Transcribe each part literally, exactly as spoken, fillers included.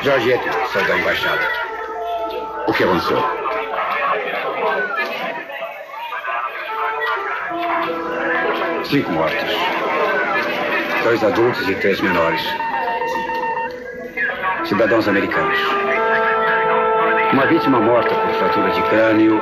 Georgette saiu da embaixada. O que aconteceu? Cinco mortos. Dois adultos e três menores. Cidadãos americanos. Uma vítima morta por fratura de crânio,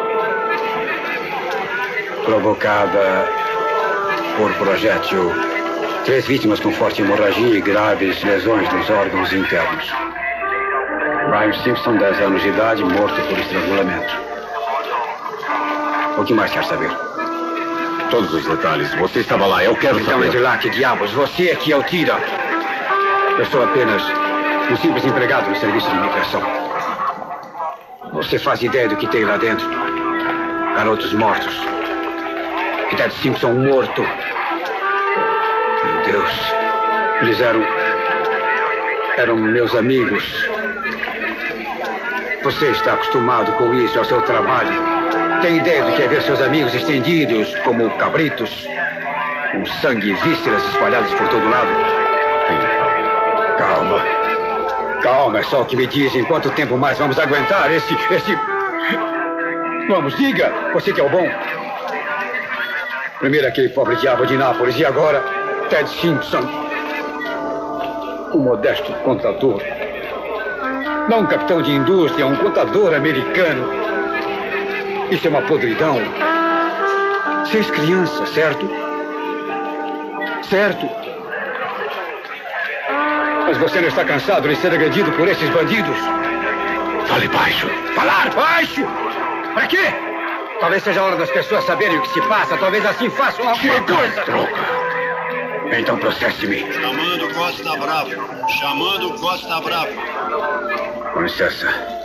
provocada por projétil. Três vítimas com forte hemorragia e graves lesões nos órgãos internos. Brian Simpson, dez anos de idade, morto por estrangulamento. O que mais quer saber? Todos os detalhes. Você estava lá, eu quero então, saber. Então, é de lá, que diabos? Você é que é o tira. Eu sou apenas um simples empregado no serviço de imigração. Você faz ideia do que tem lá dentro? Garotos mortos. E Ted Simpson morto. Meu Deus. Eles eram... eram meus amigos. Você está acostumado com isso, é o seu trabalho. Tem ideia do que é ver seus amigos estendidos como cabritos? Com sangue e vísceras espalhadas por todo lado? Calma. Calma, é só o que me dizem. Quanto tempo mais vamos aguentar esse... esse... Vamos, diga. Você que é o bom. Primeiro aquele pobre diabo de Nápoles e agora Ted Simpson. Um modesto contador. Não um capitão de indústria, um contador americano. Isso é uma podridão. Seis crianças, certo? Certo. Mas você não está cansado de ser agredido por esses bandidos? Fale baixo. Falar baixo? Para quê? Talvez seja a hora das pessoas saberem o que se passa. Talvez assim façam alguma coisa. Droga. Então processe-me. Chamando Costa Bravo. Chamando Costa Bravo. Com licença.